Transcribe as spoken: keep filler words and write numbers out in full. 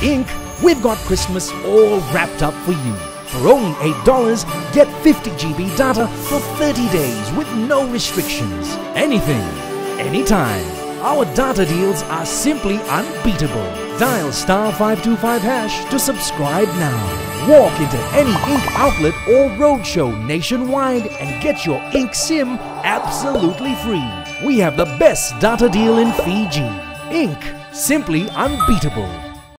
Ink, we've got Christmas all wrapped up for you. For only eight dollars, get fifty gigabytes data for thirty days with no restrictions. Anything, anytime. Our data deals are simply unbeatable. Dial star five two five hash to subscribe now. Walk into any Ink outlet or roadshow nationwide and get your Ink SIM absolutely free. We have the best data deal in Fiji. Ink, simply unbeatable.